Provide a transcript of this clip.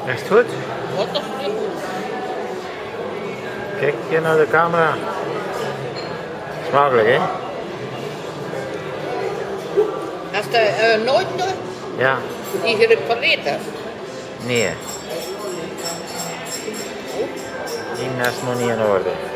Is het goed? Wat is niet goed? Kijk hier naar de camera. Smakelijk, hè? Als de nooit nog Ja. die gerepareerd is. Nee. Die is nog niet in orde.